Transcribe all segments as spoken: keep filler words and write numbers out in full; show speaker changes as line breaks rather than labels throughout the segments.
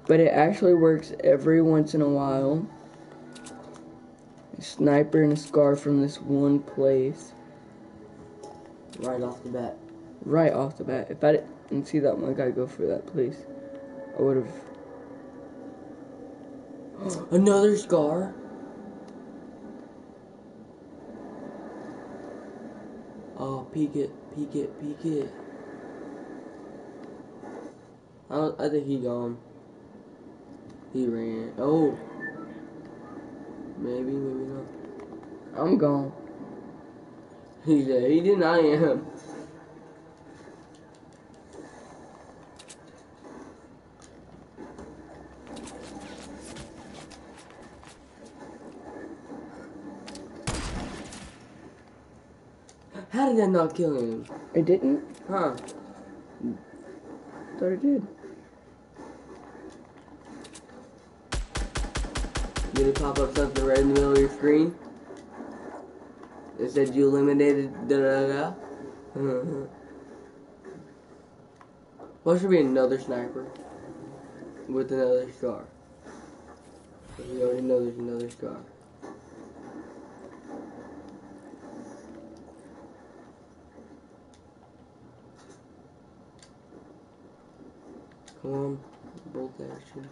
but it actually works every once in a while. A sniper and a scar from this one place.
Right off the bat.
Right off the bat. If I didn't see that one guy go for that place, I would have.
Another scar? Oh, peek it, peek it, peek it. I, don't, I think he gone. He ran. Oh. Maybe, maybe not.
I'm gone.
He said, he didn't, I am. How did that not kill him?
It didn't?
Huh?
Thought it did.
Did it pop up something right in the middle of your screen? It said you eliminated da da da. Well, should be another sniper with another scar. We already know there's another scar. Come on, bolt action.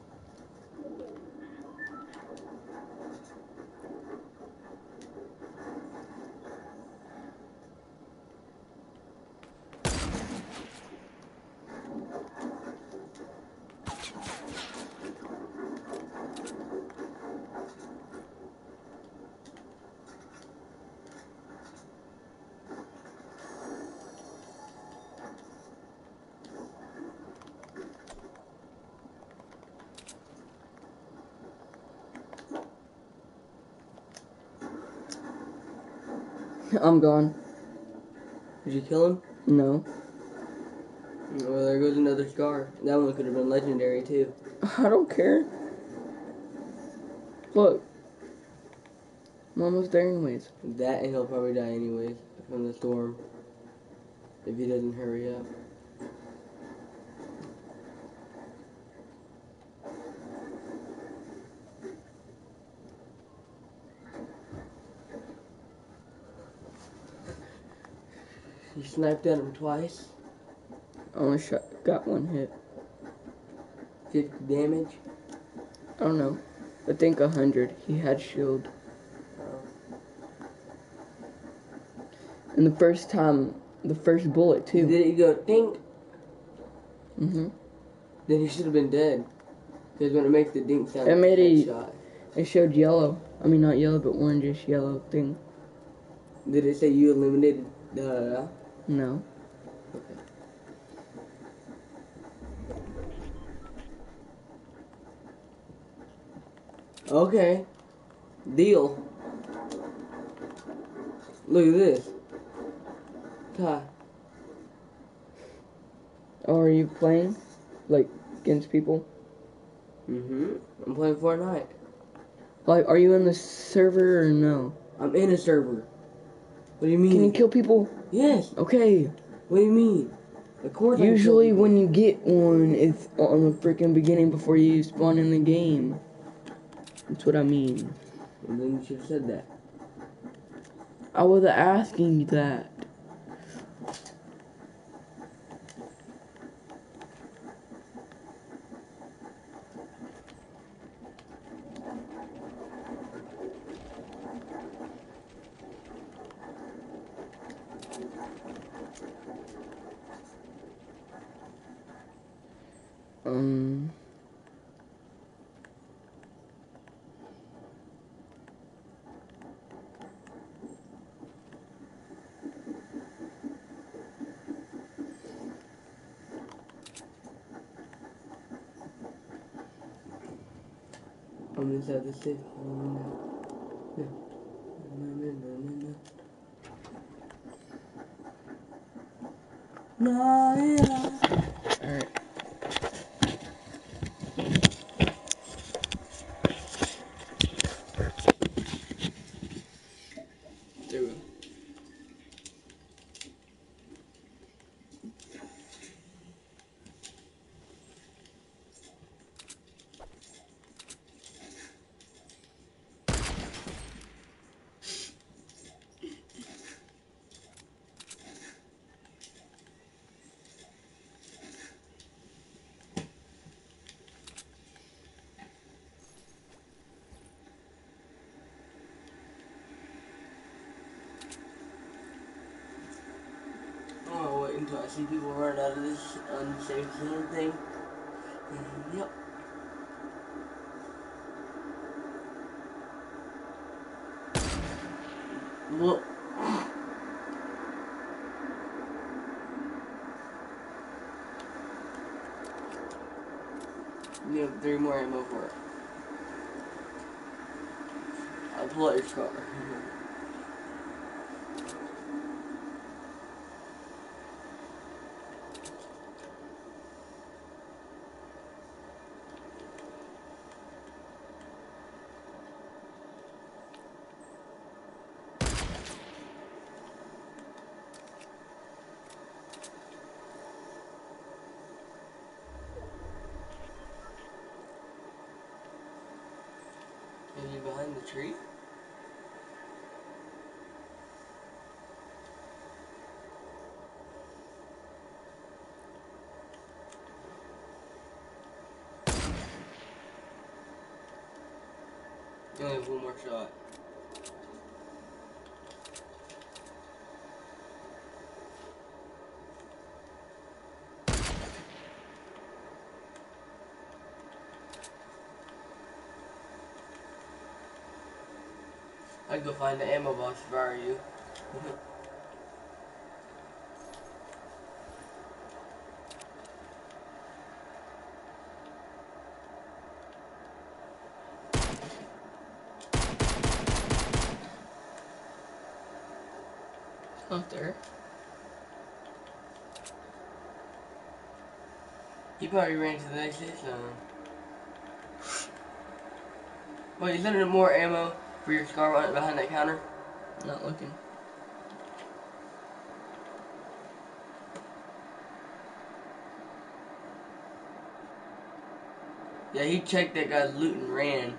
I'm gone.
Did you kill him?
No.
Well, there goes another scar. That one could have been legendary too.
I don't care. Look. I'm almost there anyways.
That and he'll probably die anyways from the storm. If he doesn't hurry up. You sniped at him twice.
I only shot, got one hit.
fifty damage.
I don't know. I think a hundred. He had shield. And the first time, the first bullet too.
Did it go dink?
Mm-hmm.
Then he should have been dead. Because when it makes the dink sound,
It made a-
shot.
It showed yellow. I mean, not yellow, but orangish yellow thing.
Did it say you eliminated the?
No.
Okay. Okay. Deal. Look at this. Ty.
Oh, are you playing? Like, against people?
Mm-hmm. I'm playing Fortnite.
Like, are you in the server or no?
I'm in a server. What do you mean?
Can you kill people?
Yes.
Okay.
What do you mean? Of course I can kill
Usually
people.
when you get one, it's on the freaking beginning before you spawn in the game. That's what I mean.
And then you should have said that.
I was asking you that. Um...
I'm inside the city. No, no, no, no, no, no, no.
Alright. There we go.
see people run out of this unsafe zone thing. And, yep. Well, you have three more ammo for it. I'll pull out your scar. Are you behind the tree? You only have one more shot. I'd go find the ammo box if I were you.
It's not there.
He probably ran to the next safe zone. Wait, isn't there more ammo for your scar on behind that counter?
Not looking.
Yeah, he checked that guy's loot and ran.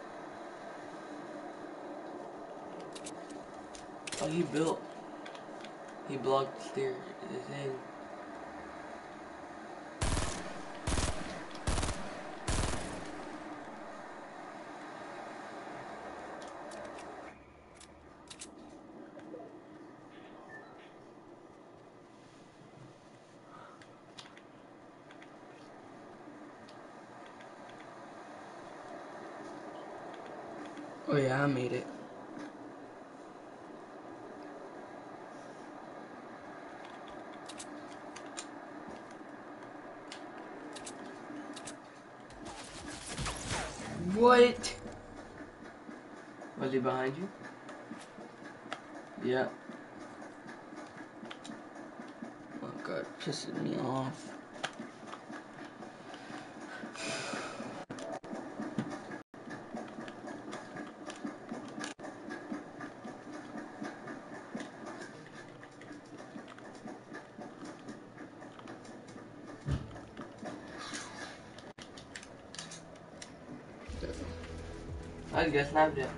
Oh, he built. He blocked the stairs. The thing.
Oh yeah, I made it. What?
Was he behind you? Yeah.
Oh god, pissing me off.
I guess snapped it.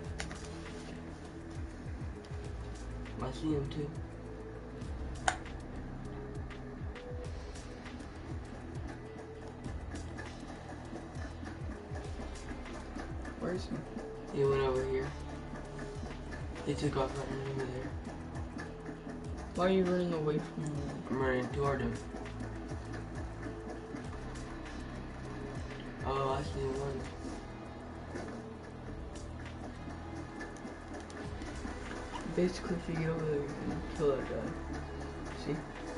I see him too.
Where is he?
He went over here. He took off running over there.
Why are you running away from me?
I'm running toward him. Oh, I see one.
Basically, if you get over there, you can kill that guy. See?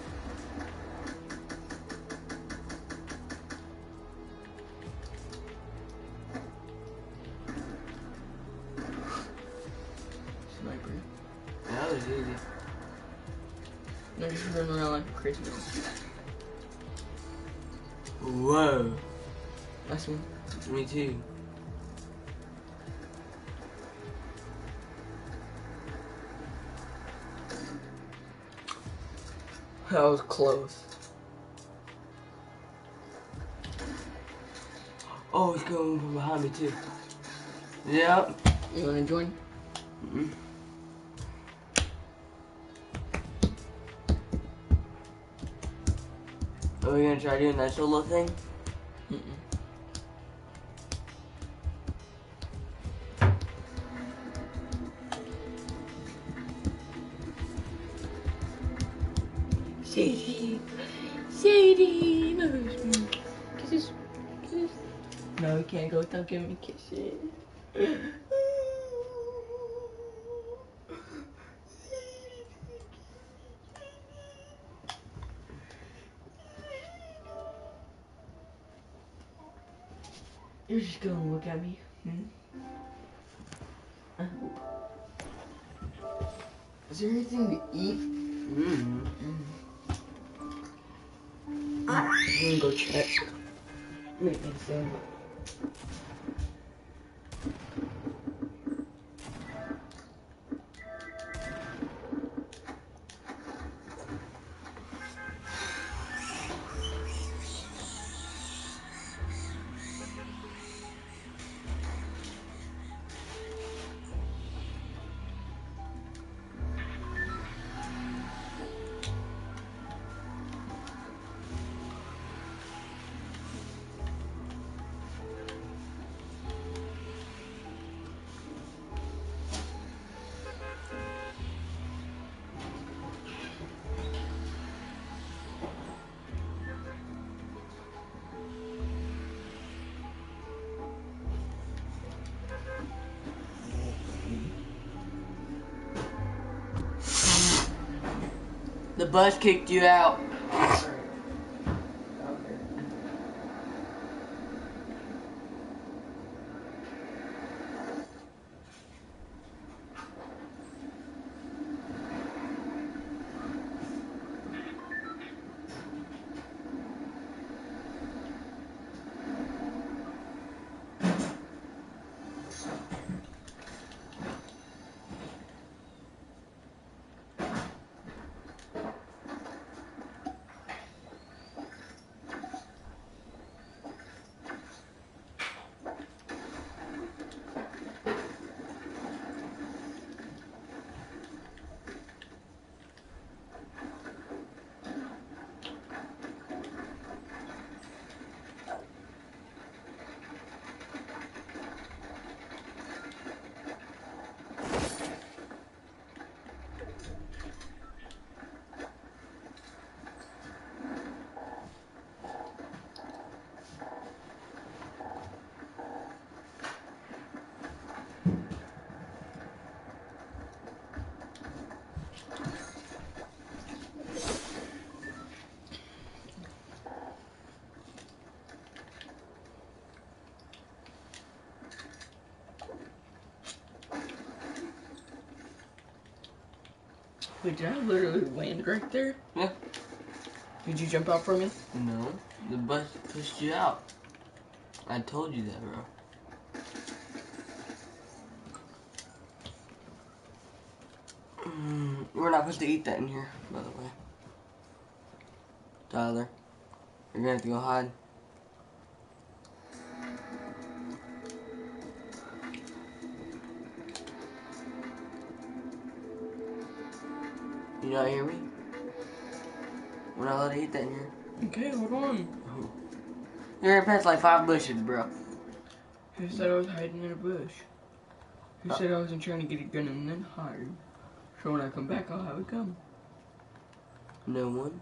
Sniper.
That was easy.
No, just run around like a crazy man.
Whoa.
That's me.
Me too.
That was close.
Oh, he's going from behind me too. Yep.
You wanna join?
Mm-mm. Are we gonna try doing that solo thing?
Mm-mm. See? Sadie, kisses, kisses. No, you can't go. Don't give me kisses. You're just gonna look at me. Hmm? Uh, is there anything to eat?
Mm.
Mm. I'm gonna go check. Make me a sandwich.
The bus kicked you out.
Wait, did I literally land right there?
Yeah.
Did you jump out for me?
No, the bus pushed you out. I told you that, bro. Mm, we're not supposed to eat that in here, by the way. Tyler, you're gonna have to go hide. You not hear me? We're not allowed to eat that in here.
Okay, hold on.
You're gonna pass like five bushes, bro.
Who said I was hiding in a bush? Who said I wasn't trying to get a gun and then hide? So when I come back, I'll have a gun.
No one.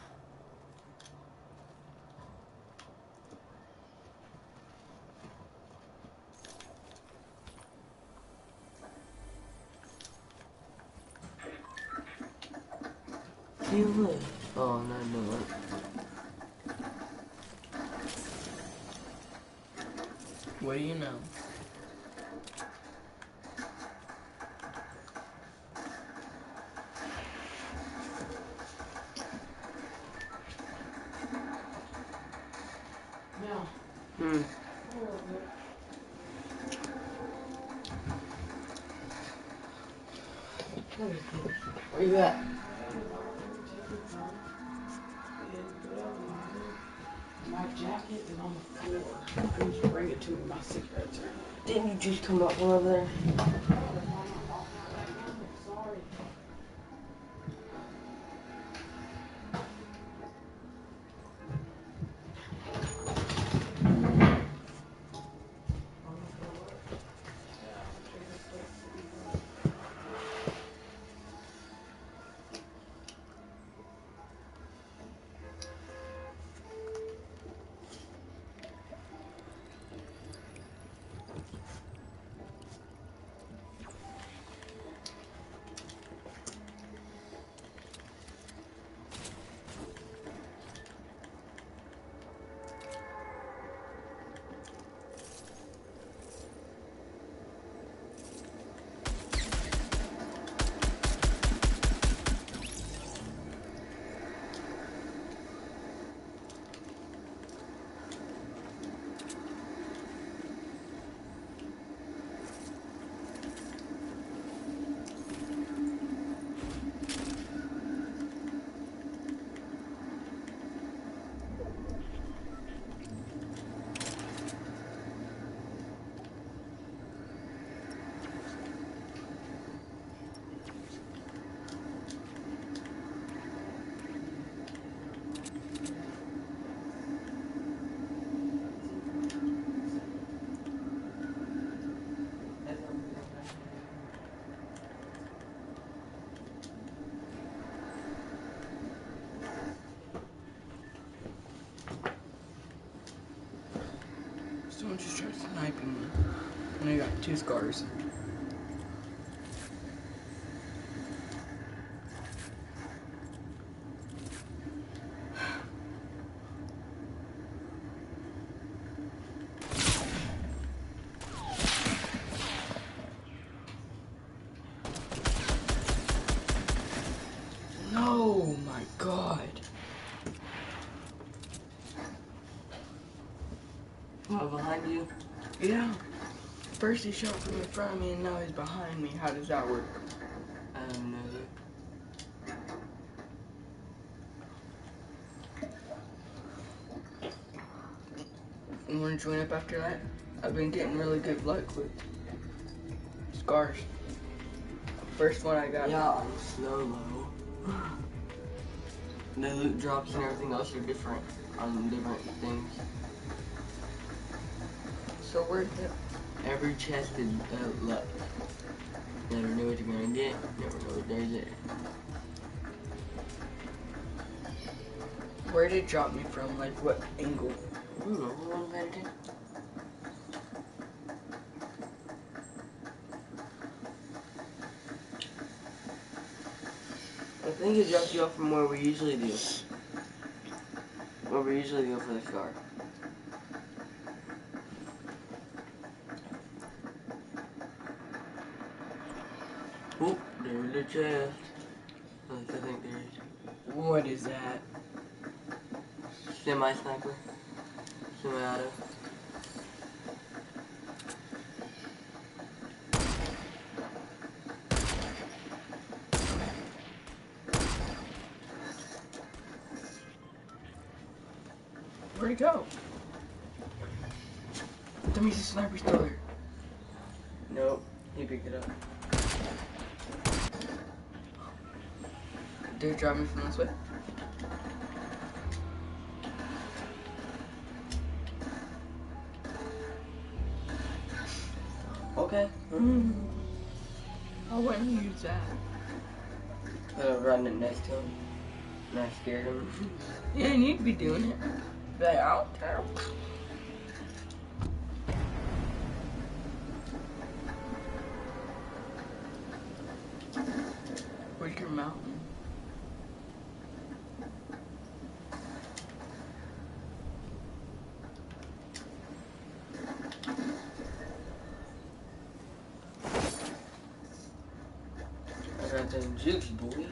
Do you live? Oh, no, no one.
What do you know?
Hmm.
Where you at? My jacket is on the floor. I need you to bring it to me. My cigarettes are.
Didn't you just come up from over there?
Sorry. Someone just tried sniping me. And I got two scars. No, my God.
What, behind you?
Yeah. First he shot from in front of me and now he's behind me. How does that work?
I don't know.
You want to join up after that? I've been getting really good luck with scars. First one I got.
Yeah, on slow mo. The loot drops and everything else are different on different things.
So worth it.
Every chest is uh, luck. Never know what you're gonna get. Never know what there's there.
Where did it drop me from? Like what angle?
Ooh, what was that again? I think it drops you off from where we usually do. Where we usually go for the scar. Oh, there's the chest. I think there's
What is that?
semi-sniper. Semi-auto.
Where'd it go? That means the sniper's still there.
Nope, he picked it up.
Did it drop me from this way?
Okay.
Mm. I wouldn't use that.
I was running next to him. And I scared him.
Yeah, you need to be doing it. Be like, out there. Wicker Mountain.
I got them jukes, boy.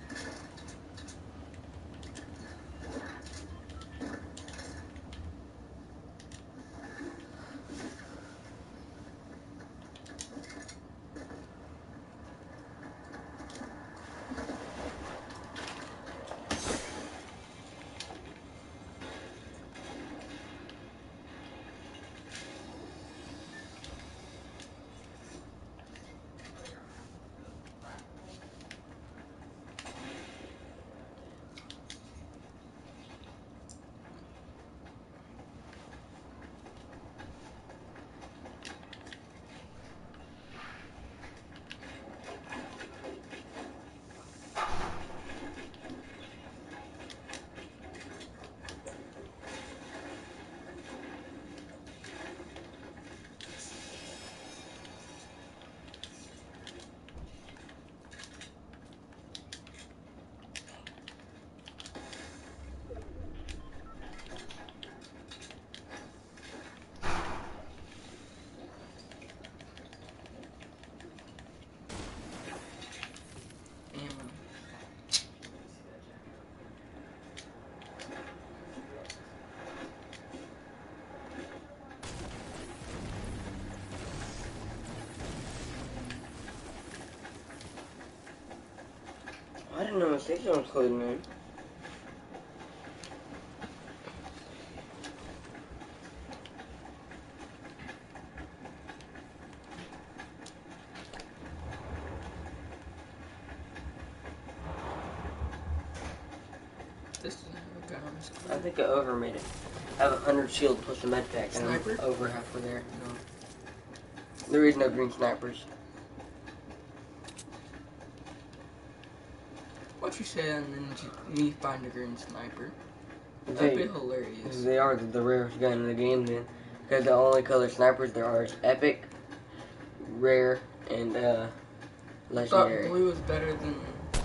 I didn't know my station was closing in.
This doesn't have a gun on this
I
clip.
think I over made it. I have a hundred shield plus a med pack and
Sniper?
I'm over halfway there. No. There is no green snipers.
What you say and then you- me find a green sniper? That'd
They,
be hilarious.
they are the, the rarest gun in the game then. Because the only color snipers there are is epic, rare, and uh,
I thought
legendary.
blue was better than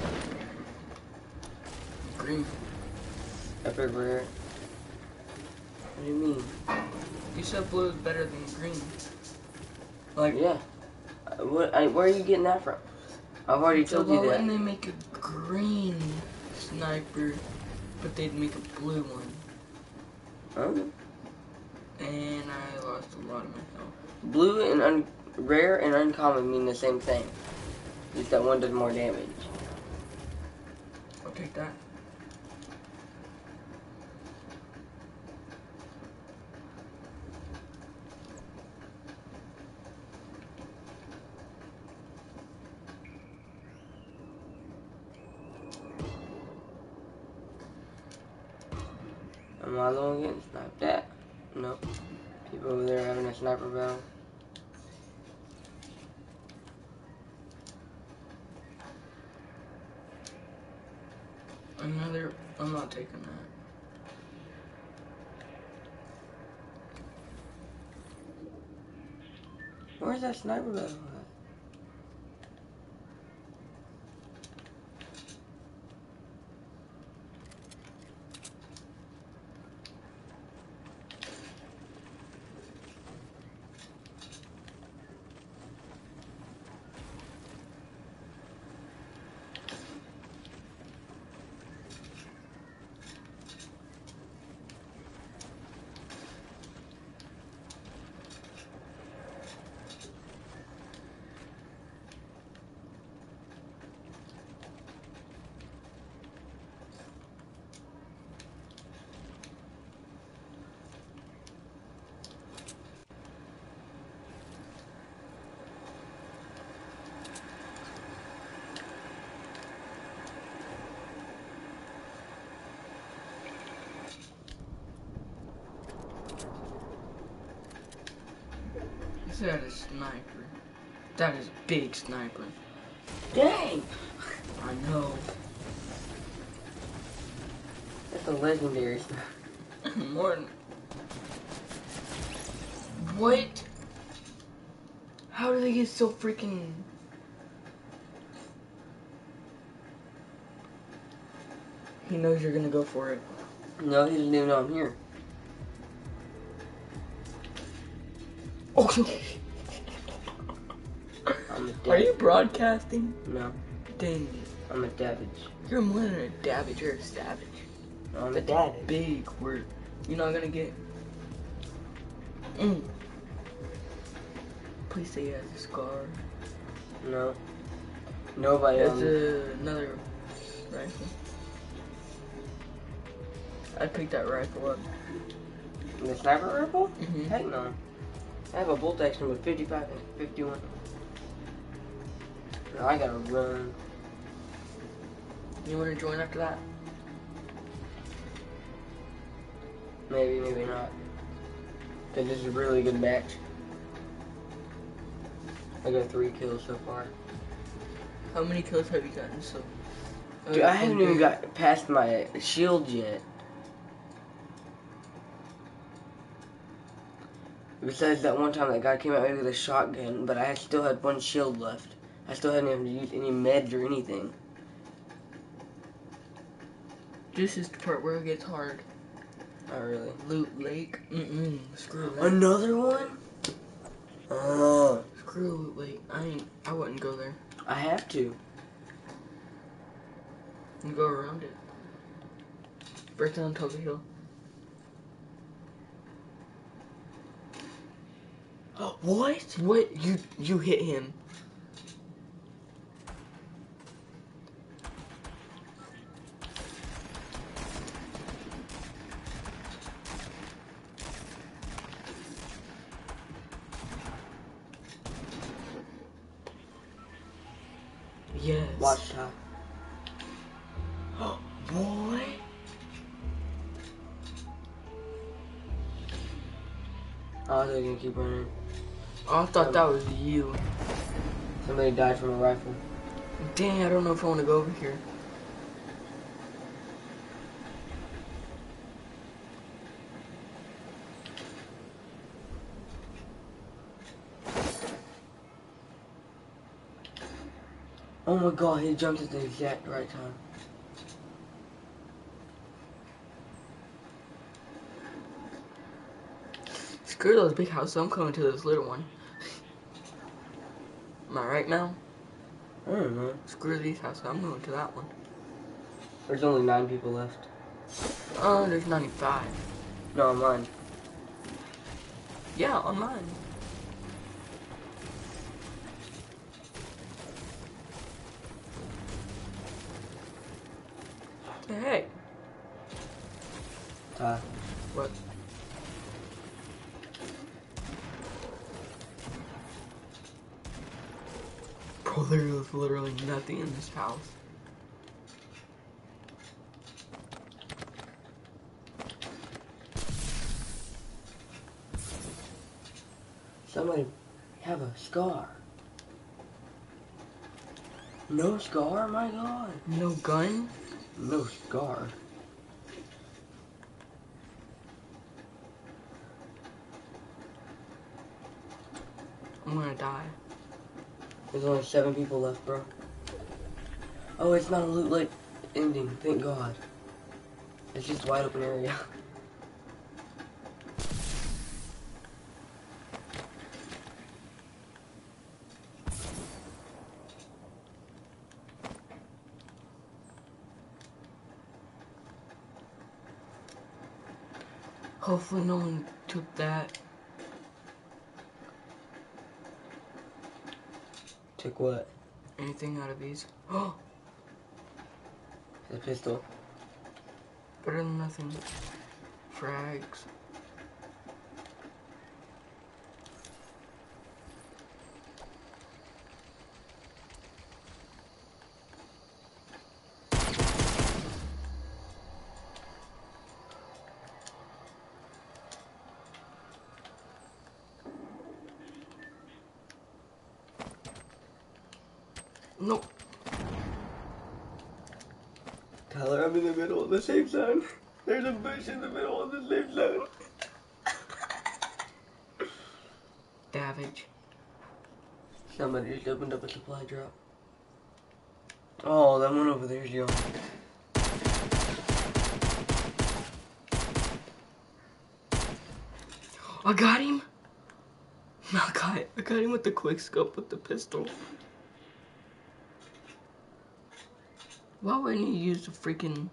green.
Epic, rare. What do you mean?
You said blue is better than green. Like,
Yeah. Uh, What? I, where are you getting that from? I've already
so
told
why
you that.
wouldn't they make a green sniper, but they'd make a blue one?
Huh?
And I lost a lot of my health.
Blue and un rare and uncommon mean the same thing. Just that one does more damage.
I'll take that.
Am I alone getting sniped at? Nope. People over there having a sniper battle.
Another, I'm not taking that.
Where's that sniper battle at?
Is that a sniper? That is a big sniper.
Dang!
I know.
That's a legendary sniper.
Morton. What? How do they get so freaking... He knows you're gonna go for it.
No, he doesn't even know I'm here.
Oh.
I'm a
Are you
savage.
broadcasting?
No,
Dang it.
I'm a savage.
You're more than a savage, you're a savage.
No, I'm a
That's
savage.
big word. You're not gonna get... Mm. Please say he has a scar.
No. Nobody
There's
on
a, another rifle. I picked that rifle up.
the sniper rifle?
Mm-hmm.
Heck no. I have a bolt action with fifty-five and fifty-one. No, I gotta run.
You wanna join after that?
Maybe, maybe not. Cause this is a really good match. I got three kills so far.
How many kills have you gotten so?
Dude,
uh,
I haven't
in
even
game?
got past my shield yet. Besides that one time that guy came at me with a shotgun, but I had- still had one shield left. I still hadn't even used any meds or anything.
This is the part where it gets hard.
Not really.
Loot Lake? Mm-mm. Screw that.
Another one? Oh,
Screw Loot Lake. I ain't, I wouldn't go there.
I have to.
You go around it. Break down Toga Hill. What? What? You you hit him. Yes.
Watch top.
Boy.
Oh, they're gonna keep running.
I thought that was you.
Somebody died from a rifle.
Dang, I don't know if I want to go over here.
Oh my god, he jumped at the exact right time.
Screw those big houses, I'm coming to this little one. Am I right, Mel?
I don't know.
Screw these houses, I'm going to that one.
There's only nine people left.
Oh, there's ninety-five.
No, on mine.
Yeah, on mine. What the heck?
Ty.
What? Bro, there is literally nothing in this house.
Somebody have a scar. No scar? My god.
No gun?
No scar.
I'm gonna die.
There's only seven people left, bro. Oh, it's not a loot like ending. Thank God. It's just a wide open area.
Hopefully no one took that.
Took what?
Anything out of these. Oh!
The pistol.
Better than nothing. Frags. Nope.
Tyler, I'm in the middle of the safe zone. There's a bush in the middle of the safe zone.
Savage.
Somebody just opened up a supply drop. Oh, that one over there's young.
I got him. I got, I got him with the quick scope with the pistol. Why wouldn't you use the freaking...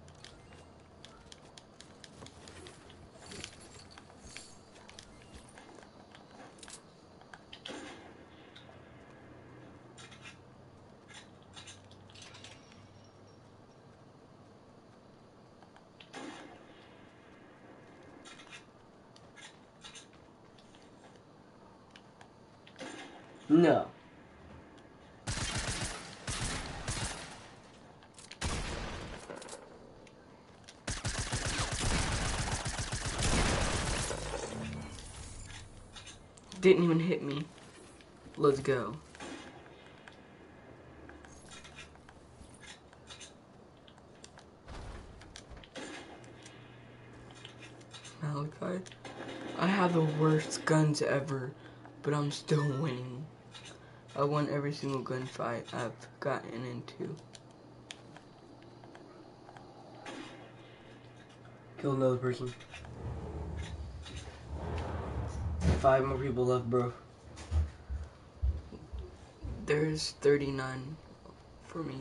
No.
Didn't even hit me. Let's go. Malachi, I have the worst guns ever, but I'm still winning. I won every single gunfight I've gotten into.
Kill another person. Five more people left, bro.
There's thirty-nine for me.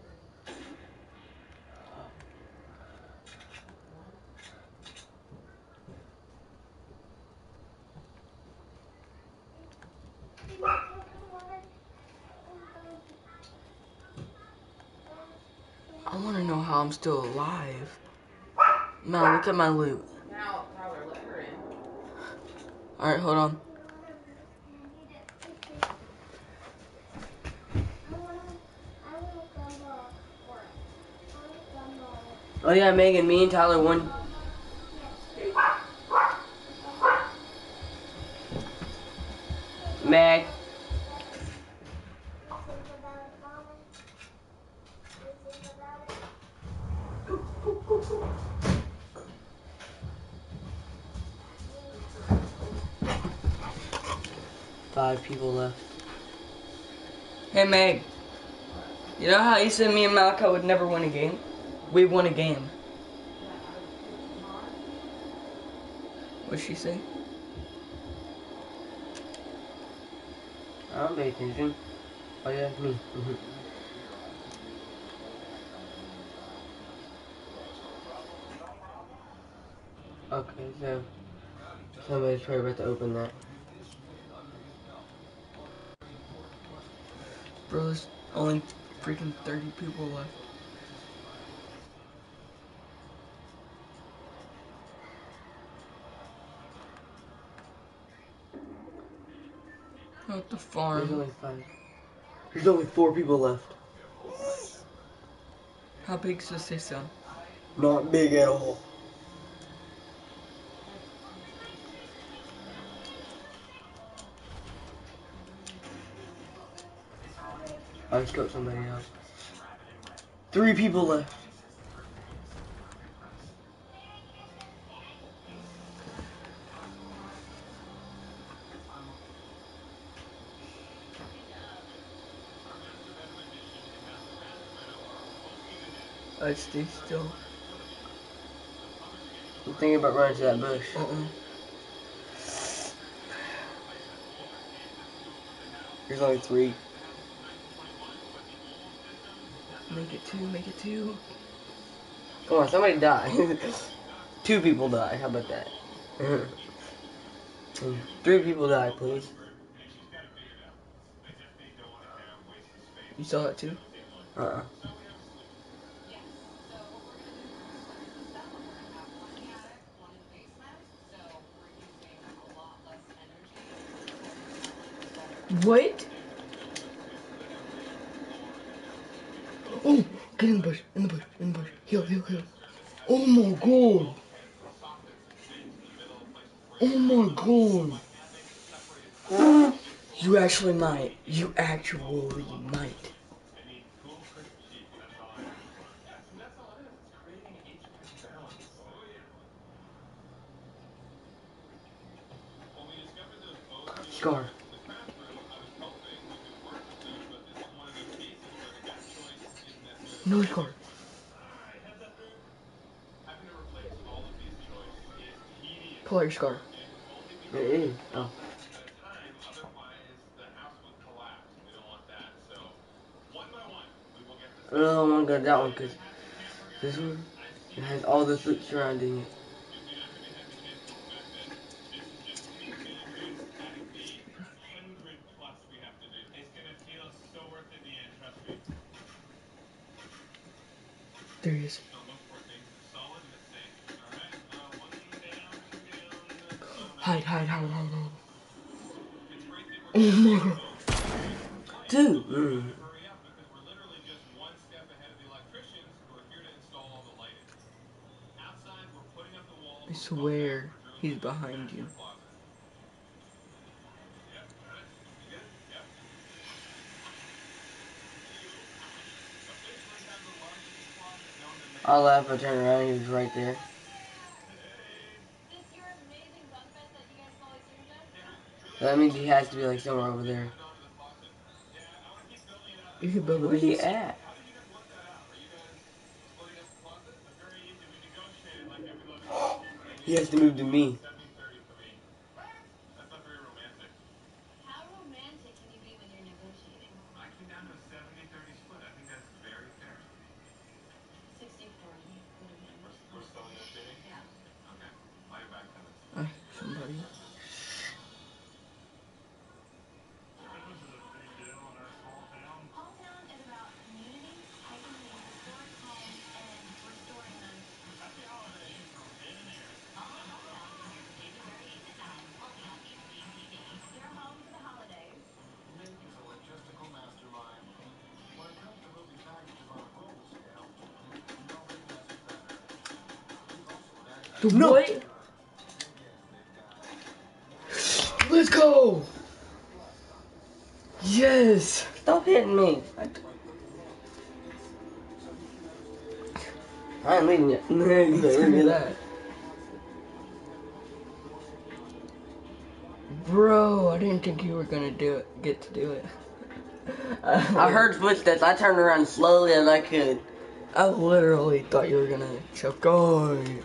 I want to know how I'm still alive. Now look at my loot.
Now, Tyler, let her in.
Alright, hold on.
Oh yeah, Megan, me and Tyler won. Meg. Five people left.
Hey Meg. You know how you said me and Malachi would never win a game? We won a game. What'd she say?
I don't pay attention. Oh, yeah, me. Mm-hmm. Okay, so somebody's probably about to open that.
Bro, there's only freaking thirty people left. Not the
There's
farm.
only five. There's only four people left.
How big does this sound?
Not big at all. I just got somebody else. Three people left.
I stay still.
I'm thinking about running to that bush.
Uh-uh.
There's only three.
Make it two, make it two.
Come on, somebody die. Two people die. How about that? Three people die, please.
You saw that too?
Uh-uh.
What? Oh, get in the bush, in the bush, in the bush. Heal, heal, heal. Oh my god. Oh my god. You actually might. You actually might.
Scar.
No scar. Pull out your scar.
It is. Oh. No, I'm gonna go that one because this one it has all the fruit surrounding it.
There he is. Hide, hide, hide, hide, hide. Oh my god.
Dude. Mm.
I swear he's behind you.
I laugh, I turn around, he was right there. That means he has to be like somewhere over there.
You could build a
Where's he
base.
at? He has to move to me.
Uh, somebody.
No.
What? Let's go! Yes!
Stop hitting me. I ain't leaving yet.
Let's do that. Bro, I didn't think you were gonna do it. Get to do it.
I heard footsteps. I turned around slowly as I could.
I literally thought you were gonna choke on.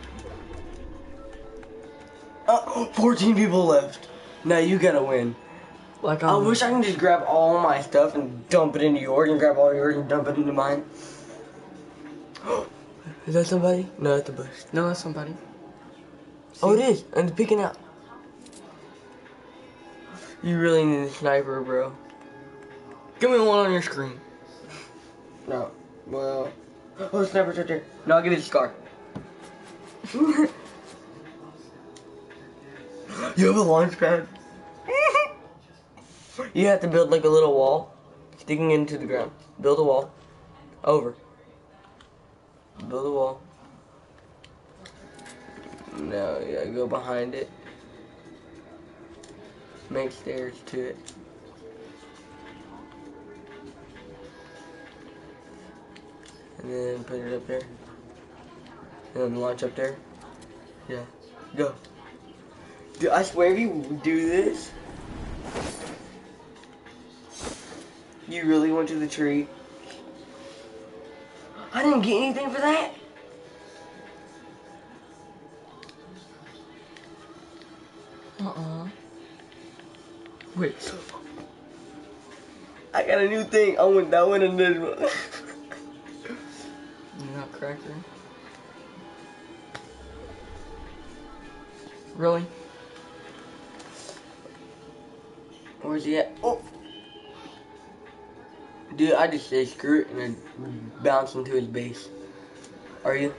Uh, fourteen people left. Now you gotta win.
Like
I
I'm,
wish I can just grab all my stuff and dump it into yours and grab all yours and dump it into mine.
Is that somebody? No, that's a bush. No, that's somebody. See? Oh, it is. And it's peeking out. You really need a sniper, bro. Give me one on your screen.
No. Well. Oh, sniper's right there. No, I'll give you the scar.
You have a launch pad?
You have to build like a little wall sticking into the ground. Build a wall. Over. Build a wall. Now you gotta go behind it. Make stairs to it. And then put it up there. And then launch up there.
Yeah.
Go. Dude, I swear if you do this, you really went to the tree. I didn't get anything for that.
Uh-uh. Wait.
I got a new thing. I went that one and this one.
You're not cracker. Really?
Where's he at? Oh. Dude, I just say screw it and then bounce into his base. Are you?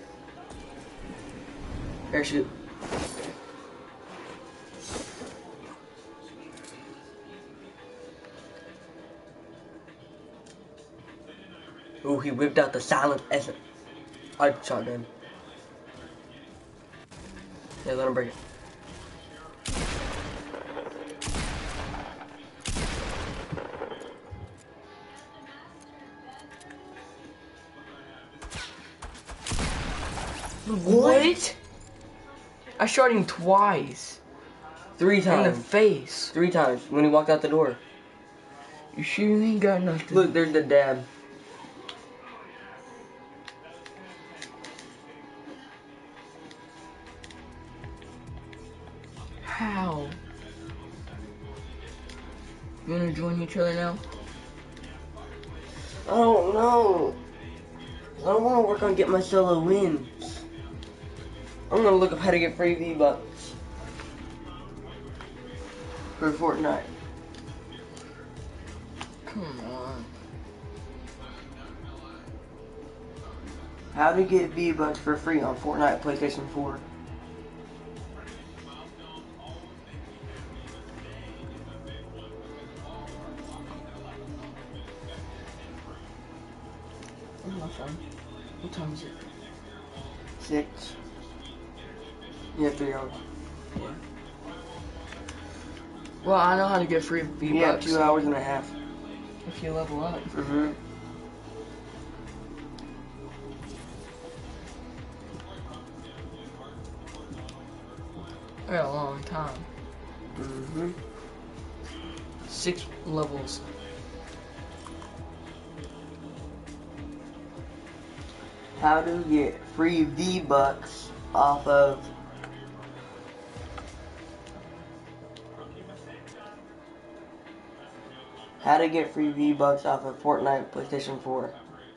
Parachute. Ooh, he whipped out the silent essence. I shotgun. Yeah, let him break it.
What? I shot him twice.
Three
In
times.
the face.
Three times when he walked out the door.
You sure you ain't got nothing?
Look, there's the dab.
How? You wanna join each other now?
I don't know. I don't want to work on getting my solo wins. I'm gonna look up how to get free V-Bucks for Fortnite.
Come on.
How to get V-Bucks for free on Fortnite PlayStation four.
Where's my phone? What time is it?
Six. You have three hours.
Yeah. Well, I know how to get free V-Bucks.
You have two hours and a half.
If you level up.
Mm-hmm.
I got a long time.
Mm-hmm.
Six levels.
How to get free V-Bucks off of How to get free V-Bucks off of Fortnite PlayStation four.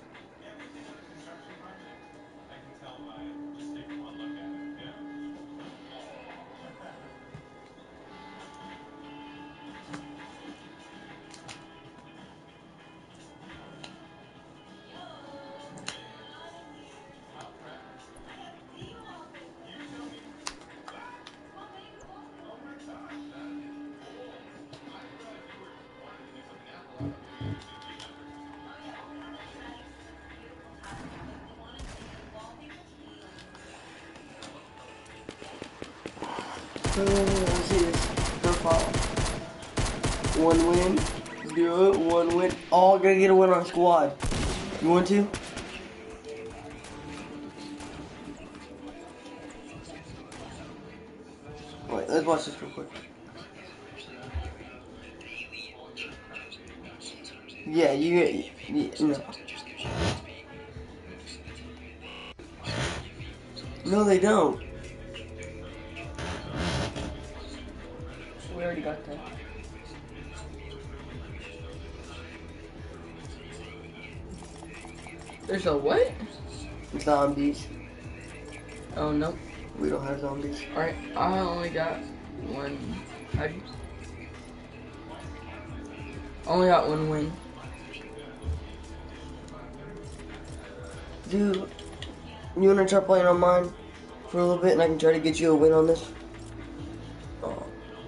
Oh, let's see this. Profile. One win. Do it. One win. All gonna get a win on squad. You want to? Wait, let's watch this real quick. Yeah, you. you no. no, they don't.
We already got that. There's a what?
Zombies.
Oh, no.
We don't have zombies.
Alright, I only got one. How'd you? Only got one win.
Dude, you wanna try playing on mine for a little bit and I can try to get you a win on this? Oh.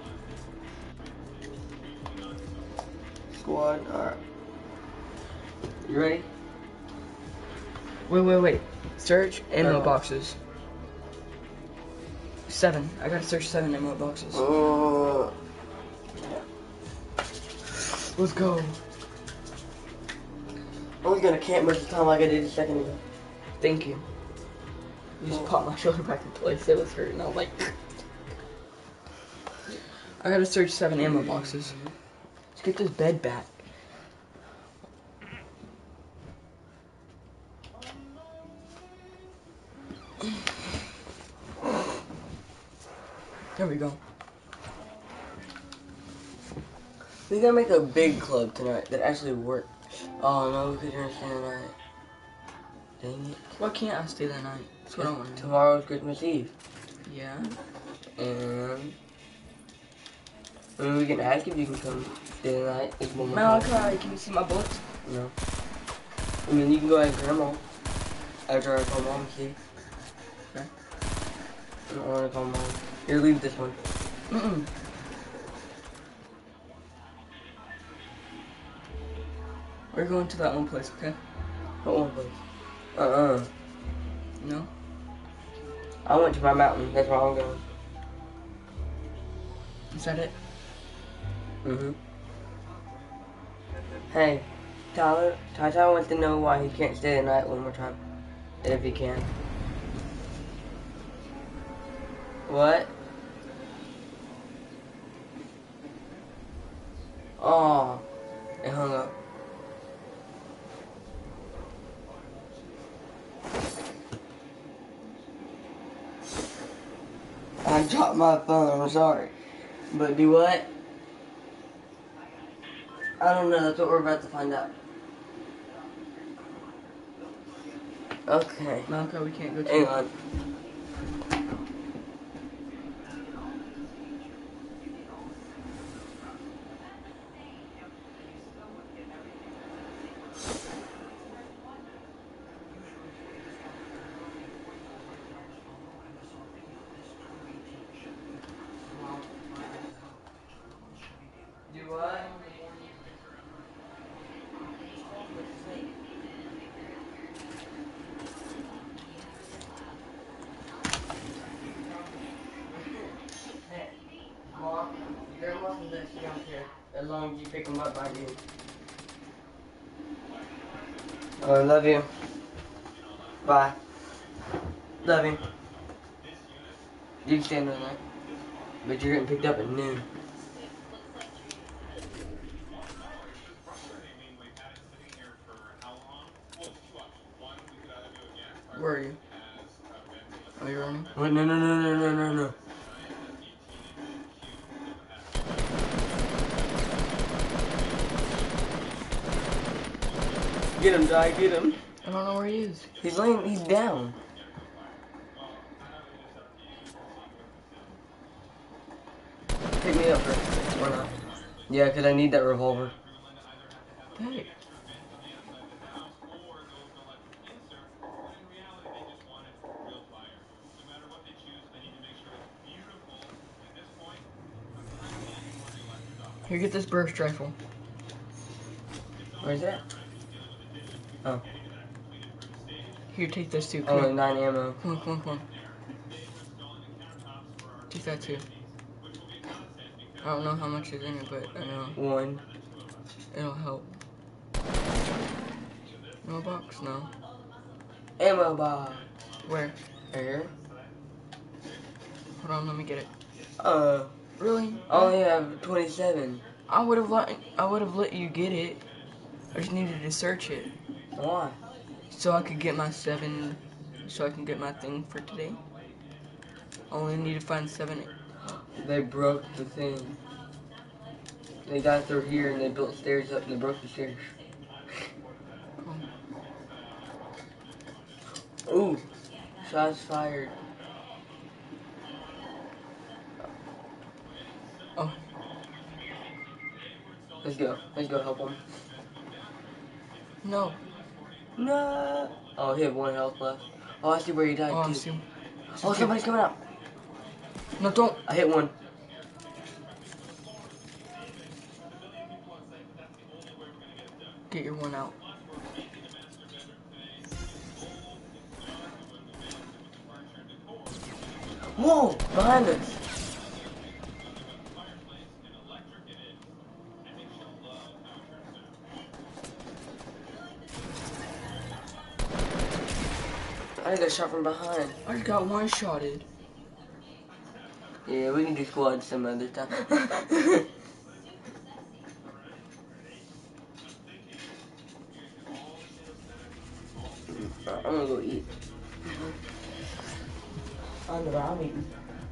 Squad, alright. You ready?
Wait, wait, wait. Search ammo
Oh.
boxes. Seven. I gotta search seven ammo boxes.
Uh,
Let's go.
I was gonna camp most of the time like I did a second ago.
Thank you. You just popped my shoulder back in place. It was hurting. I was like, I gotta search seven ammo boxes. Let's get this bed back. There we go.
We gotta make a big club tonight that actually works. Oh no, because you're gonna stay the night. Dang it.
Why can't I stay the night? That's what I want to know.
Tomorrow's Christmas Eve.
Yeah.
And I mean, we can ask if you can come stay the night. It's one more time.
Malachi, can you see my bullets?
No. I mean, you can go ahead and grandma. After I call mom and see.
Okay.
I don't want to call mom. Here, leave this one.
Mm-mm. We're going to that one place, okay?
What one place? Uh-uh.
No?
I went to my mountain. That's where I'm going.
Is that it?
Mm-hmm. Hey, Tyler, Ty-Ty wants to know why he can't stay the night one more time. And if he can. What? Oh, it hung up. I dropped my phone, I'm sorry. But do what? I don't know, that's what we're about to find out. Okay.
Malachi, we can't go to
Hang on. Do what? Hey, Mom, your grandma says that she don't care as long as you pick them up by you. Oh, I love you. Bye. Love you. You can stay another night. But you're getting picked up at noon.
Where are you? Are you running?
Wait, no, no, no, no, no, no, no. Get him, Di, get him.
I don't know where he is.
He's laying, he's down. Pick me up first, or not. Yeah, because I need that revolver.
Hey. Here, get this burst rifle.
Where's that? Oh.
Here, take this too. Come
Only
on.
nine ammo.
Come on, come on, come on. Take that too. I don't know how much is in it, but I know
One.
it'll help. No box? No.
Ammo box.
Where?
Here.
Hold on, let me get it.
Uh,
Really?
I only have twenty-seven.
I would have let I would have let you get it. I just needed to search it.
Why?
So I could get my seven, so I can get my thing for today. Only need to find seven.
They broke the thing. They got through here and they built stairs up and they broke the stairs. Ooh, shots fired.
Oh.
Let's go. Let's go help him.
No.
No. Oh, he had one health left. Oh, I see where he died
Oh, I
too.
see him.
Oh, somebody's coming out.
No, don't.
I hit one.
Get your one out.
Whoa, behind us. I got shot from behind.
I just got one shotted.
Yeah, we can do squad some other time. I'm gonna go eat. I know I'm eating.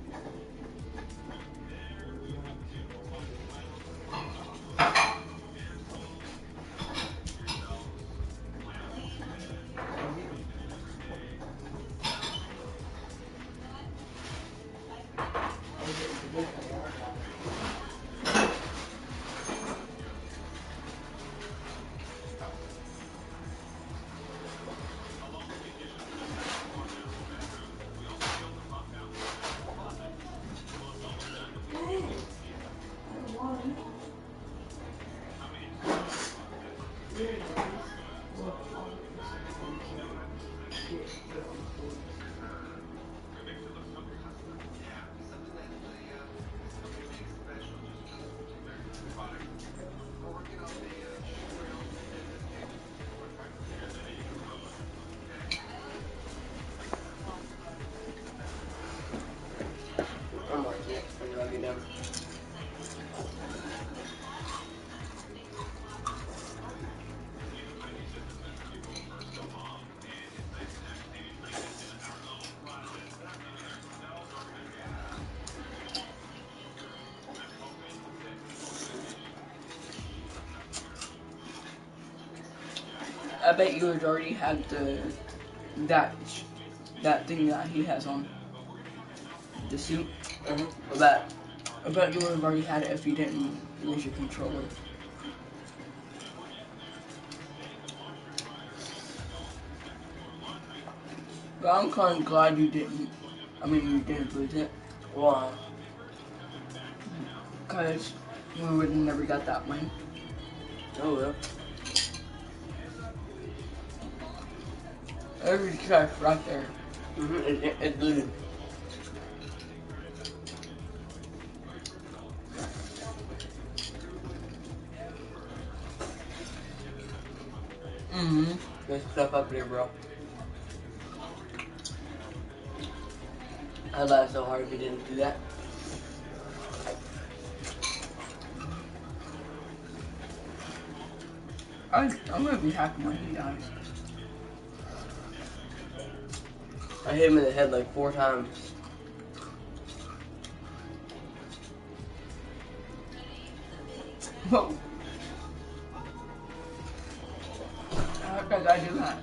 I'm like, yeah, I'm gonna get down.
I bet you had already had the that that thing that he has on the suit.
Mm-hmm.
I bet I bet you would have already had it if you didn't lose your controller. But I'm kind of glad you didn't. I mean, you didn't lose it.
Why?
Because we would have never got that win.
Oh well.
There's a chest right there.
Mm-hmm. It, it, it's blue.
Mm-hmm.
There's stuff up there, bro. I'd laugh so hard if you didn't do that.
I, I'm gonna be happy when he dies.
I hit him in the head like four times.
Whoa. How did I do that?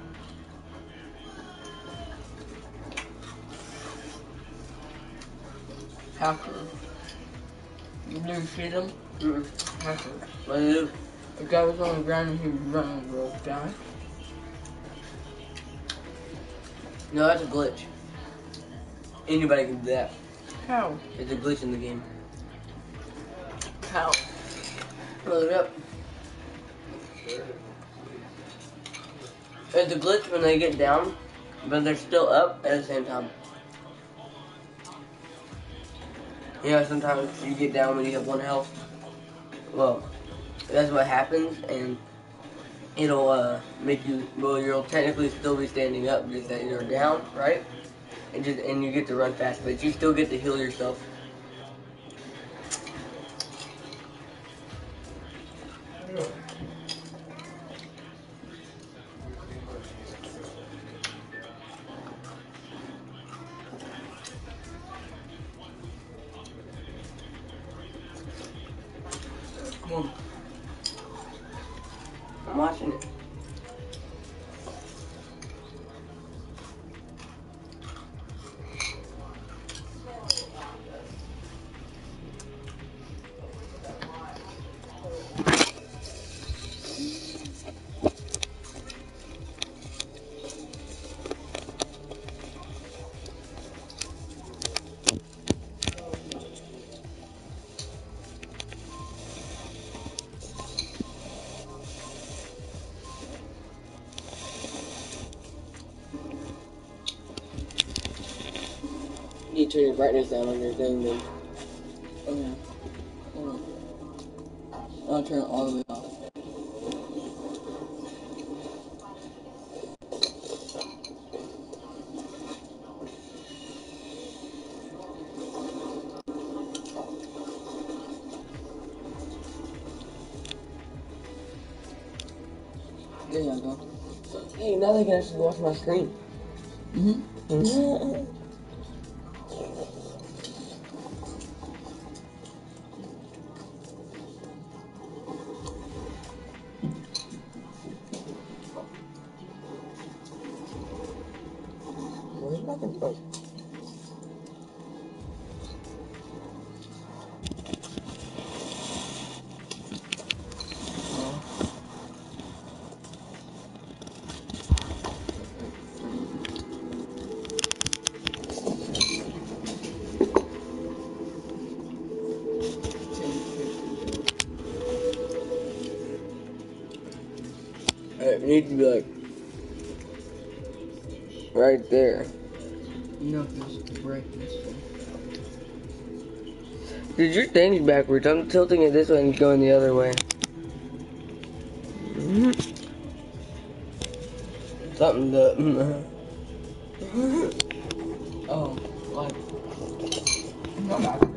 Hacker. You didn't see them?
Mm-mm.
Hacker.
What did you do?
The guy was on the ground and he was running real fast.
No, that's a glitch. Anybody can do that.
How?
It's a glitch in the game.
How?
Look it up. It's a glitch when they get down, but they're still up at the same time. You know, sometimes you get down when you have one health. Well, that's what happens, and it'll uh, make you, well, you'll technically still be standing up, just that you're down, right? And just and you get to run fast, but you still get to heal yourself.
Come on.
I'm watching it. You need to turn your brightness down on your thing then.
Okay. Hold on. I'll turn it all the way off. There you go.
Hey, now they can actually watch my screen.
Mm-hmm.
Mm-hmm. Where's my control? It needs to be like right there.
No, there's brightness.
Dude, your thing's backwards. I'm tilting it this way and going the other way. Mm-hmm. Something to.
Oh, like. Not backwards.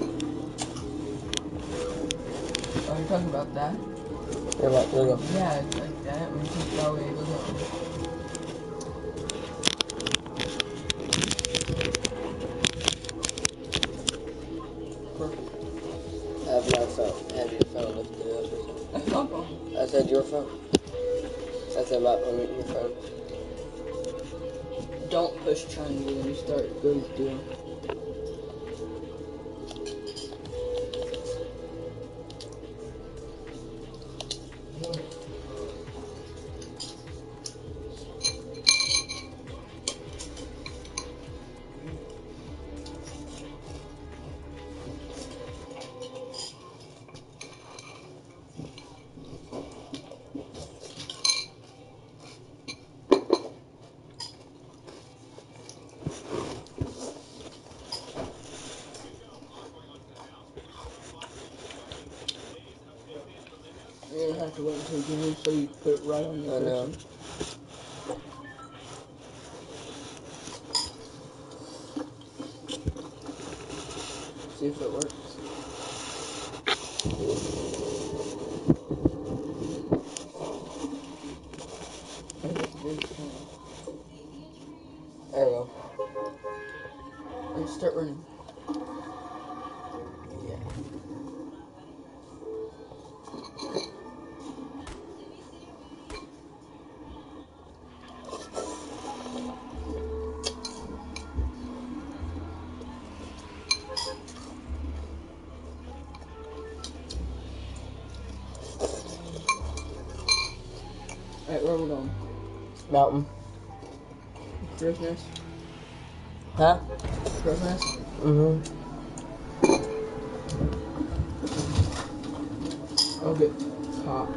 Are you talking about that?
Yeah, about, there we go.
Yeah, it's like that. When you take that way, it goes up.
I have my phone. I have your phone lifted up or something.
That's not wrong.
I said your phone. I said about putting your phone.
Don't push triangle when you start. It goes through. You're gonna have to wait until you get in so you put it right on the
I know.
person. See if it works.
There we go.
And start running. Yeah. Alright, where are we going?
Mountain.
Crow's nest?
Huh?
Crow's nest?
Mm-hmm.
I'll get top.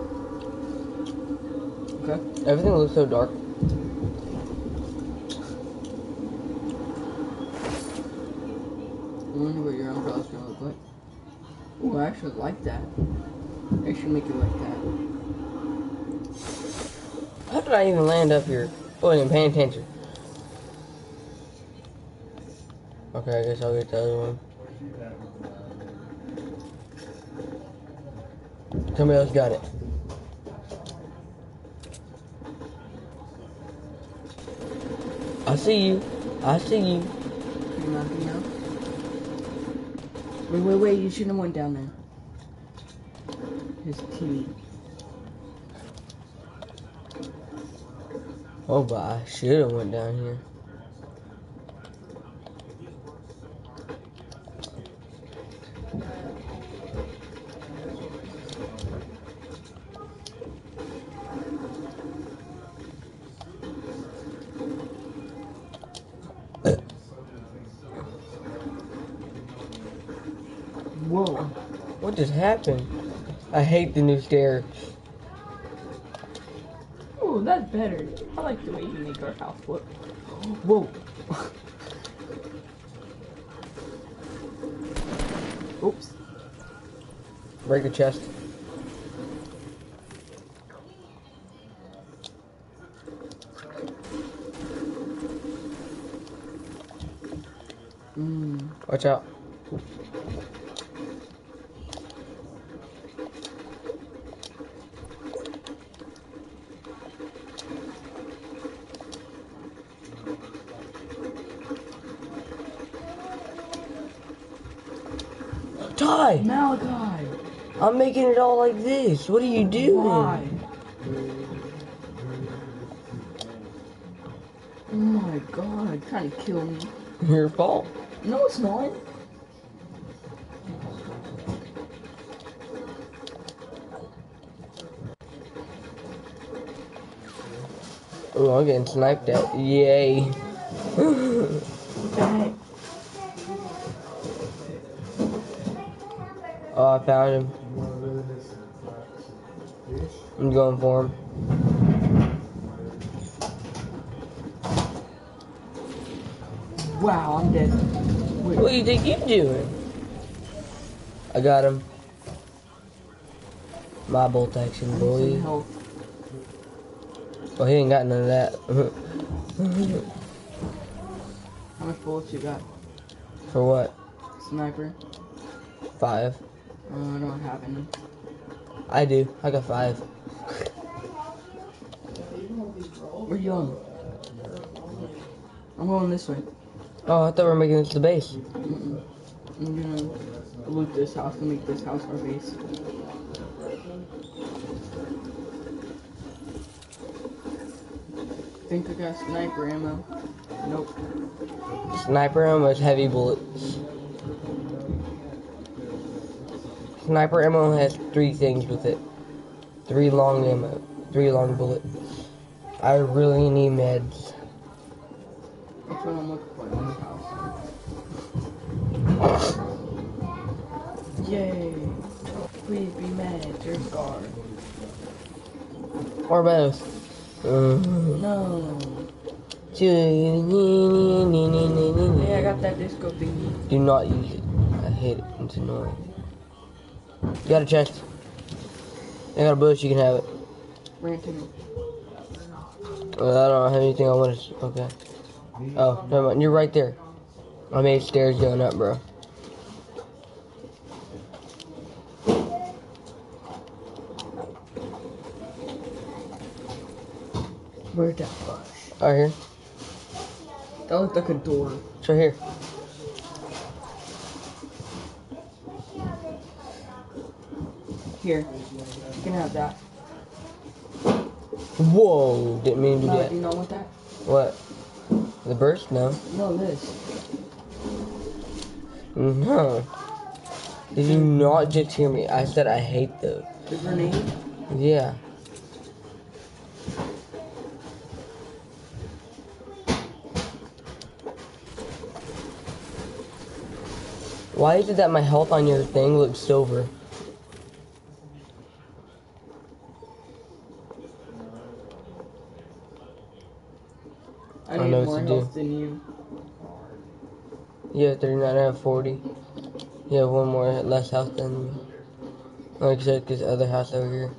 Okay.
Everything looks so dark.
I wonder what your umbrella's gonna look like. Ooh, I actually like that. I should make it like that.
How did I even land up here? I wasn't even paying attention. Okay, I guess I'll get the other one. Somebody else got it. I see you. I see you.
You're not, you know? Wait, wait, wait, you shouldn't have went down there. his team.
Oh, but I should have went down here.
Whoa.
What just happened? I hate the new stairs.
Oh, that's better. I like the way you make our house look. Whoa. Oops.
Break the chest.
Mm.
Watch out. Ty!
Malachi!
I'm making it all like this. What are you doing?
Why? Oh my god, trying to kill me.
Your fault.
No, it's not.
Oh, I'm getting sniped at. Yay.
What the heck?
Oh, I found him. I'm going for him.
Wow, I'm dead. Wait.
What do you think you're doing? I got him. My bolt action,
Some
boy.
health.
Oh, he ain't got none of that.
How much bullets you got?
For what?
Sniper?
Five.
Oh, I don't have any.
I do. I got five.
Where you going? I'm going this way.
Oh, I thought we were making it to the base.
Mm-mm. I'm gonna loot this house and make this house our base. Think I got sniper ammo? Nope.
Sniper ammo has heavy bullets. Sniper ammo has three things with it. Three long ammo. Three long bullets. I really need meds.
That's what I'm looking for in this house. Yay! Please be mad, your scar.
Or both. Uh,
No.
Hey,
Hey, I got that disco thingy.
do not use it. I hate it. It's annoying. You got a chest. I got a bush. You can have it.
Bring it to me.
Uh, I don't have anything I want to. Okay. Oh, never mind. You're right there. I made stairs going up, bro.
Where's that bush?
Right here.
That looked like a door.
It's right here.
Here. You can have that.
Whoa! Didn't mean to do
No,
that.
do you not want that?
What? The burst? No.
No, this.
No. Did you not just hear me? I said I hate those.
The grenade?
Yeah. Why is it that my health on your thing looks silver?
I
I don't
need
know what
more
to
health
do.
than you.
You have thirty-nine, I have forty. You have one more less health than me. Like I said, this other house over here.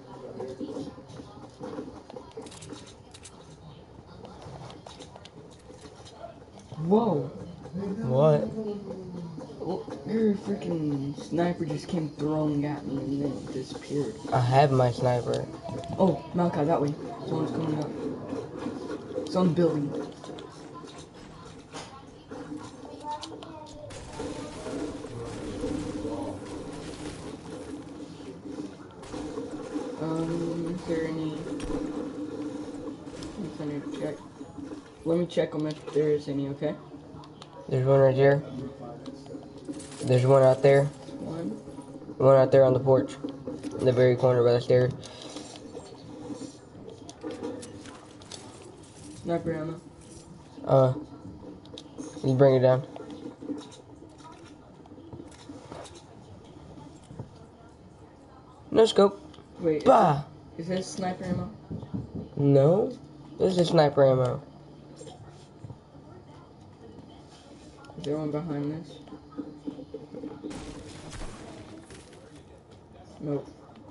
Whoa.
What?
Well, your freaking sniper just came throwing at me and then disappeared.
I have my sniper.
Oh, Malachi, that way. Someone's coming up. It's on the building. Um, is there any? I need to check. Let me check them if there is any. Okay.
There's one right there. There's one out there.
One.
One out there on the porch. In the very corner by the stairs.
Sniper ammo.
Uh, you bring it down. No scope.
Wait.
Bah!
Is this sniper ammo?
No. This is sniper ammo.
Is there one behind this? Nope.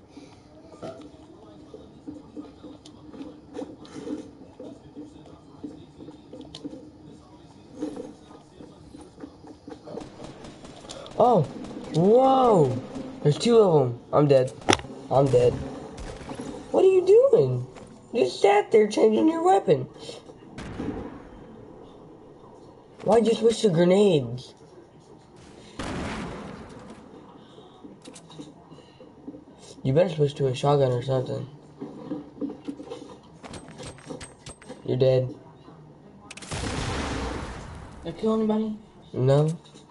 Oh! Whoa! There's two of them. I'm dead. I'm dead. What are you doing? You just sat there changing your weapon. Why'd you switch to grenades? You better switch to a shotgun or something. You're dead.
Did I kill anybody?
No?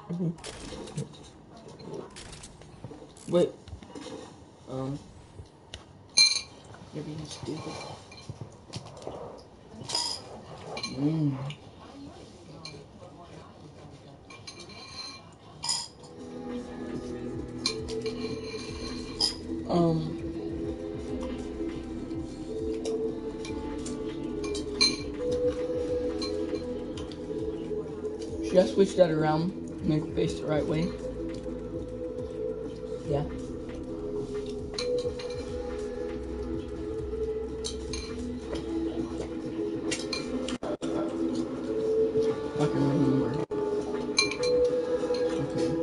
Wait. Um. You're being stupid. Mmm. Um. Should I switch that around? Make it face the right way? Yeah. I can remember. Okay.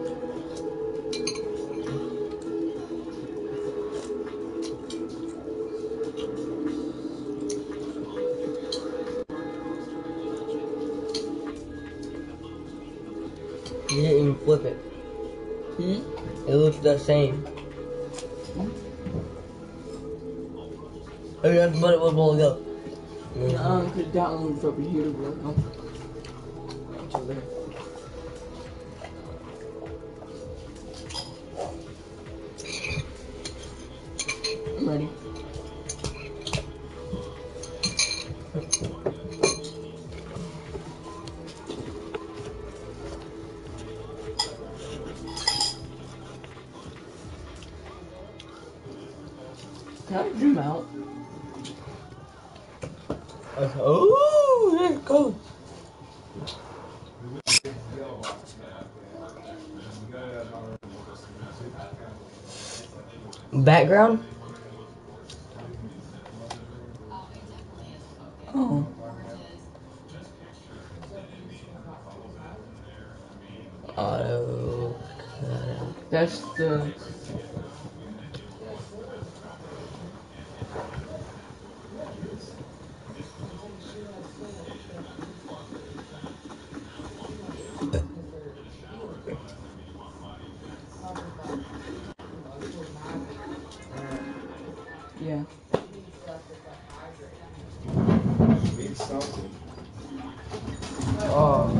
You didn't even flip it.
Hmm?
It looks the same. Oh, that's what it was a while ago.
No, because that one was over here. No. It's over there. I'm ready. Can I zoom out?
Oh, there it goes. Background?
Oh.
Auto.
That's the... Yeah.
Oh.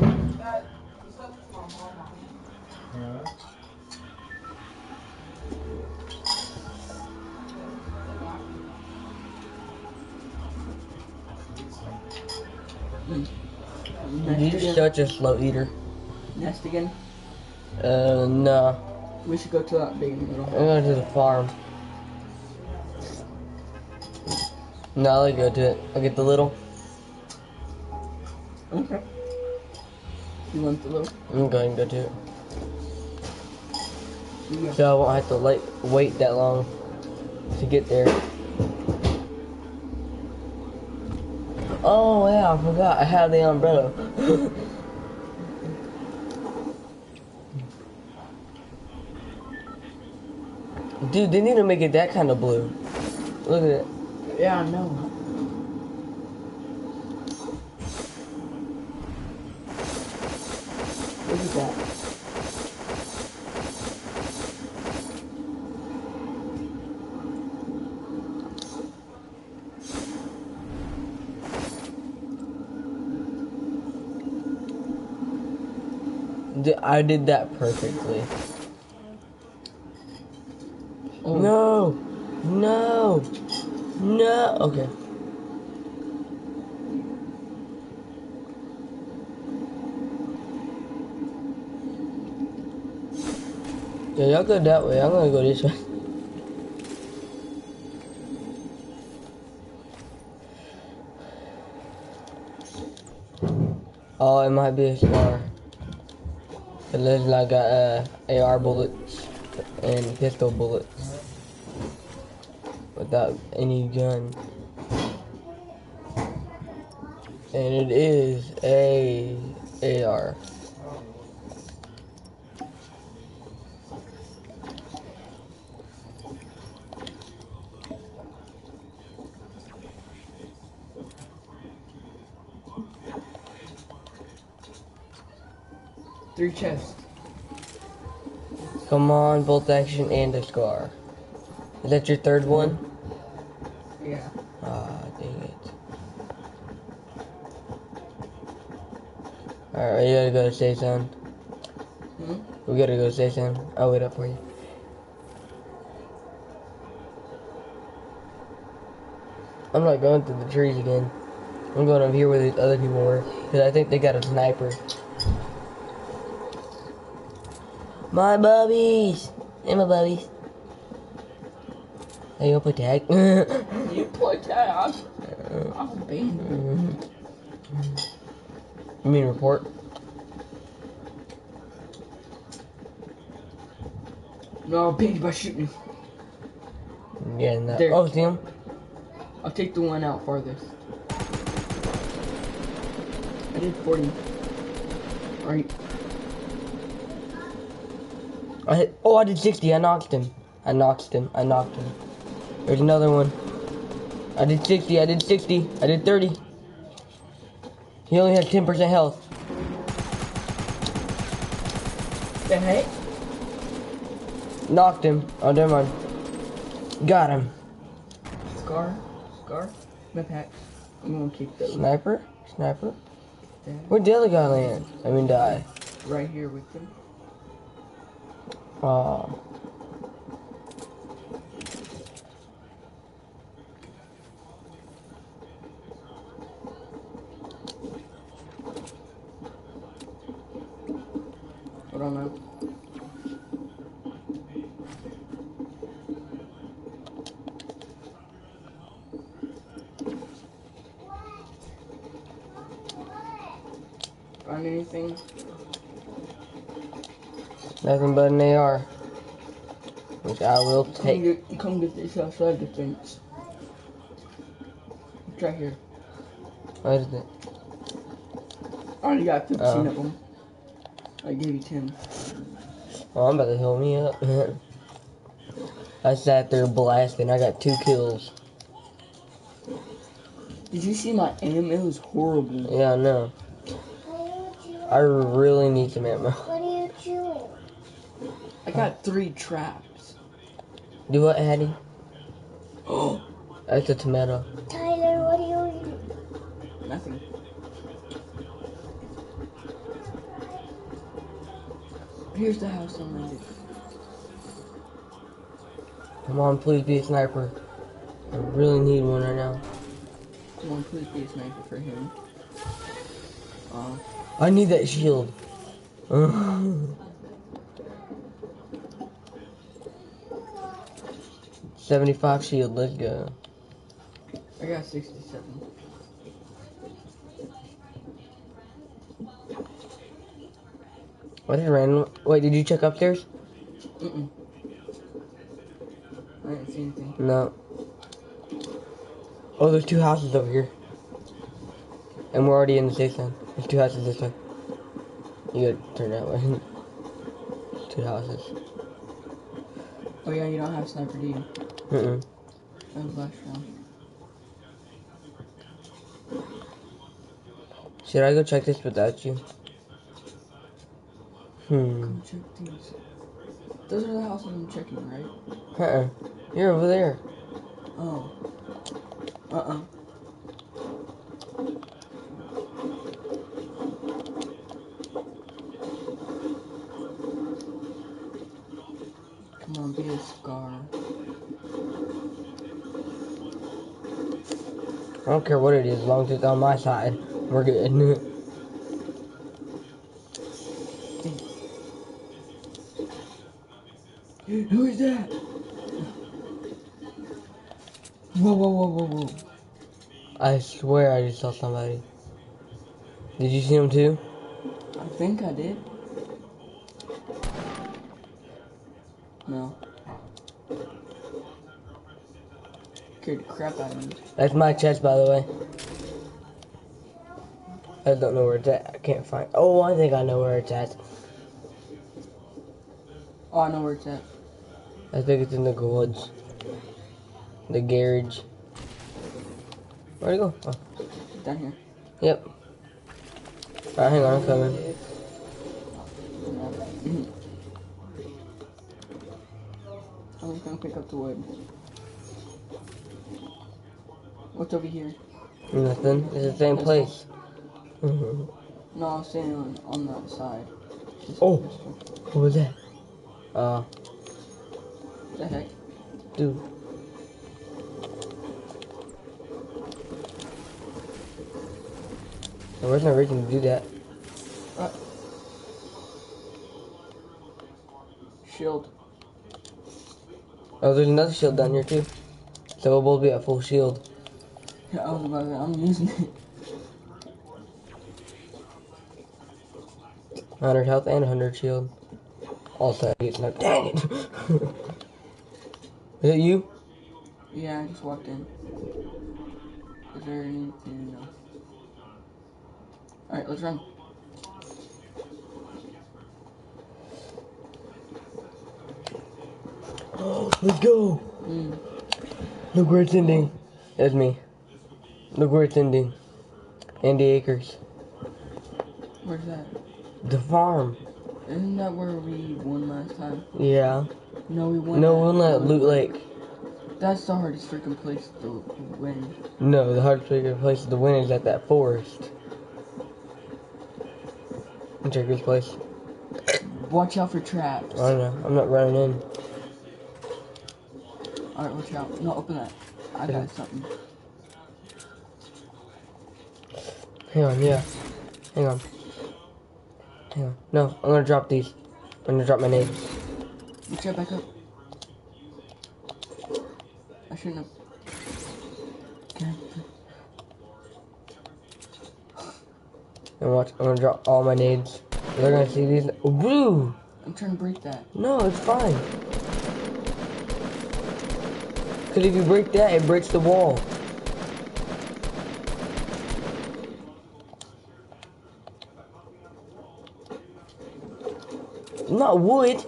Nest
You're
again?
such a slow eater.
Nest again?
Uh, no.
We should go to that big middle.
I'm going to the farm. No, I'll go to it. I'll get the little.
Okay. You want the little?
I'm going to go to it.
Yeah.
So I won't have to like, wait that long to get there. Oh yeah, I forgot. I had the umbrella. Dude, they need to make it that kind of blue. Look at it.
Yeah, I know. Look at that.
did, I did that perfectly.
Oh.
No, no, no. Okay. Yeah, y'all go that way. I'm gonna go this way. Oh, it might be a scar. It looks like a, uh, A R bullets and pistol bullets without any gun. And it is a A R.
Three chests.
Come on, bolt action and a scar. Is that your third one?
Yeah.
Ah, dang it. Alright, you gotta go to Safe Zone.
Hmm?
We gotta go to Safe Zone. I'll wait up for you. I'm not going through the trees again. I'm going over here where these other people were. Because I think they got a sniper. My bubbies! Hey, my bubbies. Hey, you play tag?
You play tag. I'm banned.
You mean report?
No, banned by shooting.
Yeah, no.
There.
Oh, see him?
I'll take the one out farthest. I did forty. Alright.
I hit, oh, I did sixty. I knocked him. I knocked him. I knocked him. There's another one. I did sixty. I did sixty. I did thirty. He only has ten percent health.
The heck?
Knocked him. Oh, never mind. Got him.
Scar? Scar? My pack. I'm gonna keep those.
Sniper? Sniper?
There.
Where'd the other guy land? I mean, die.
Right here with them.
Aw.
I don't know. Find anything?
Nothing but an A R. Which I will
Come
take.
get, come get this outside the fence. It's right here.
What is it?
I already got fifteen
Oh.
of them. I gave you ten.
Oh, I'm about to heal me up. I sat there blasting. I got two kills.
Did you see my aim? It was horrible.
Yeah, I know. I really need some ammo.
What are you chewing?
I got three traps.
Do what, Hattie?
Oh,
That's a tomato.
Tyler, what are you eating?
nothing. Here's the house on landed.
Come on, please be a sniper. I really need one right now.
Come on, please be a sniper for him. Uh,
I need that shield. seventy-five shield, let's go.
I got sixty-seven.
What is random? Wait, did you check upstairs?
Mm-mm. I didn't see anything.
No. Oh, there's two houses over here. And we're already in the safe zone. There's two houses this way. You gotta turn that way. Two houses.
Oh yeah, you don't have sniper, do you?
Mm-mm.
That was last round.
Should I go check this without you? Hmm.
Come check these. Those are the houses I'm checking, right?
Uh-uh. You're over there.
Oh. Uh-uh. be a scar.
I don't care what it is, as long as it's on my side. We're good.
Who is that? Whoa, whoa, whoa, whoa, whoa.
I swear I just saw somebody. Did you see him too?
I think I did. No. Scared the crap out of me.
That's my chest, by the way. I don't know where it's at. I can't find. Oh, I think I know where it's at.
Oh, I know where it's at.
I think it's in the woods. The garage. Where'd it go? Oh.
Down here.
Yep. Alright, hang on, I'm coming.
I'm just gonna pick up the wood. What's over here?
Nothing. It's the same place. Mhm.
No, I was standing on, on that side. This
Oh.
this one.
What was that? Uh,
What the heck?
dude. There was no reason to do that.
Uh, shield.
Oh, there's another shield down here too. So we'll both be at full shield.
Yeah, I was about to, I'm using it.
one hundred health and one hundred shield. Also, I get sniped. Dang it! Is it you?
Yeah, I just walked in. Is there anything? No. Alright, let's run.
Let's go!
Mm.
Look where it's ending. That's me. Look where it's ending. Andy Acres.
Where's that?
The farm.
Isn't that where we won last time?
Yeah.
No, we won.
No,
at
we're not Loot Lake.
That's the hardest freaking place to win.
No, the hardest place to win is at that forest. And check this place.
Watch out for traps.
I don't know. I'm not running in.
Alright, watch out. No, open that. I
Yeah.
got something.
Hang on, yeah. Hang on. Hang on. No, I'm gonna drop these. I'm gonna drop my name.
Let's get back up. I shouldn't have. Okay.
And watch, I'm gonna drop all my nades. They're gonna see these. Woo!
I'm trying to break that.
No, it's fine. Cause if you break that, it breaks the wall. Not wood.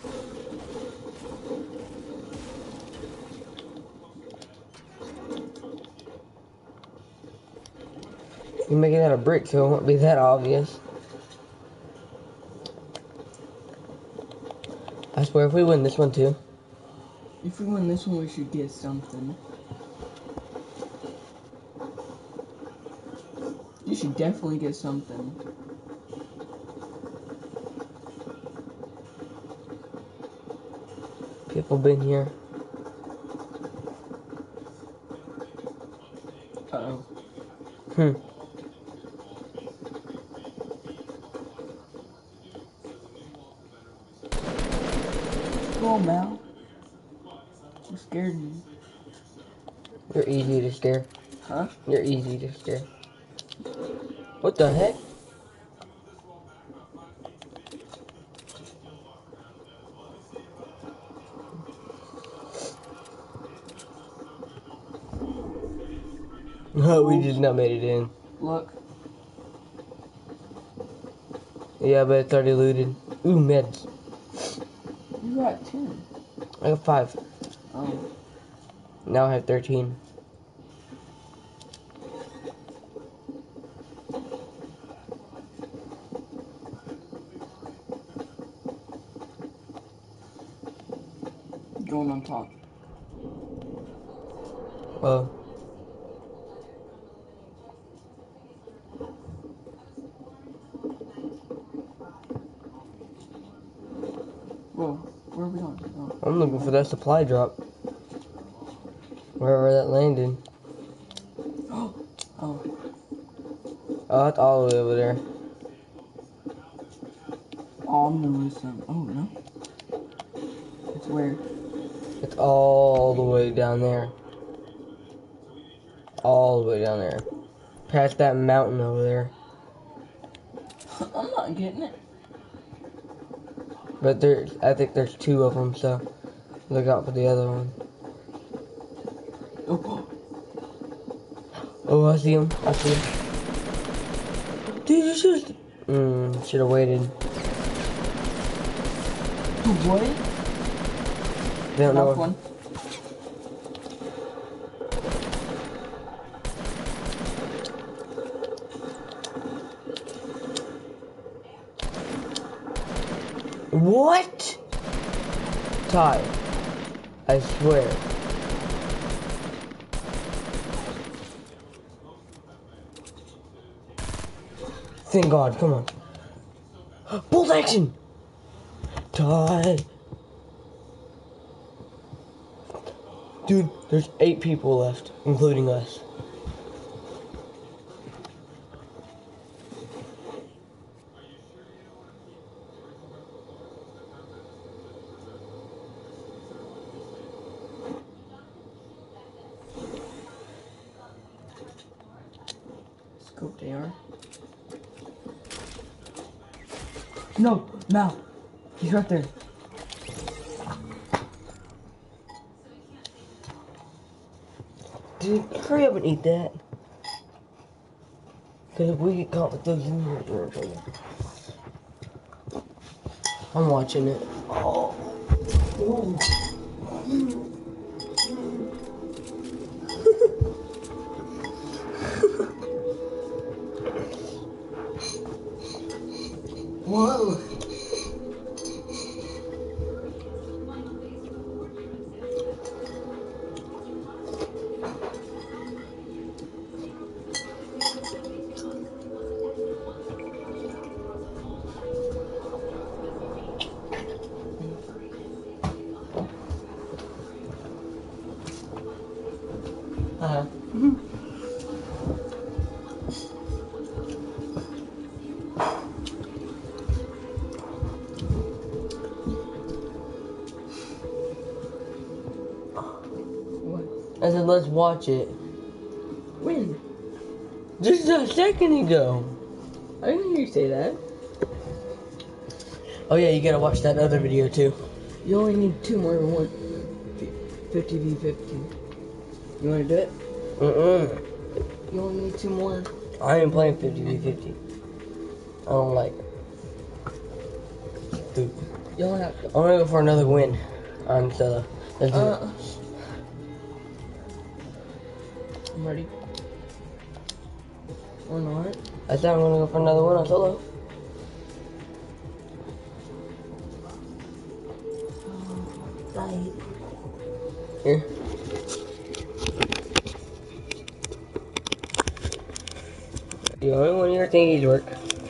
You make it out of brick, so it won't be that obvious. I swear, if we win this one too.
If we win this one, we should get something. You should definitely get something.
People been here.
Uh-oh.
Hmm.
Come on, Mal. You scared me.
You're easy to scare.
Huh?
You're easy to scare. What the heck? No, we just not made it in.
Look.
Yeah, but it's already looted. Ooh, meds.
You got ten.
I got five.
Oh.
Now I have thirteen.
Going on top.
Well,
Whoa. Where are we going? Oh.
I'm the looking for that supply drop. Wherever that landed.
Oh. Oh.
Oh, that's all the way over there.
Oh, I'm gonna lose some. Oh, no. It's where?
It's all the way down there. All the way down there. Past that mountain over there.
I'm not getting it.
But there, I think there's two of them, so look out for the other one.
Oh.
Oh, I see him. I see him. Dude, you should. Mmm, should have waited.
What?
They don't know.
Knocked one.
What? Ty, I swear. Thank God, come on. Bolt action! Ty. Dude, there's eight people left, including us.
Scope they are. No, Mal. He's right there.
Dude, hurry up and eat that. Because if we get caught with those in here, we're in trouble. I'm watching it. Oh. Ooh. Whoa. Uh-huh. I said, let's watch it.
When?
Just a second ago.
I didn't hear you say that.
Oh yeah, you gotta watch that other video too.
You only need two more than one. fifty v fifty. You wanna do it?
Mm-mm.
You only need two more.
I ain't playing fifty v fifty. I don't like it. Dude.
You don't have to.
I'm gonna go for another win on solo. Let's do
Uh,
it.
I'm ready. Or not.
I said I'm gonna go for another one on solo. Here. The only one of your thingies work.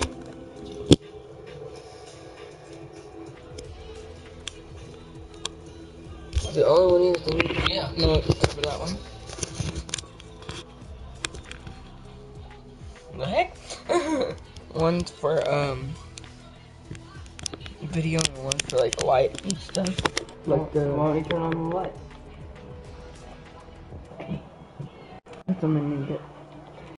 The only one of your thingies.
Yeah, no, for that one.
The heck?
One's for, um, video and one's for, like, light and stuff.
Like the. Why don't you turn on the light?
That's what I need to get.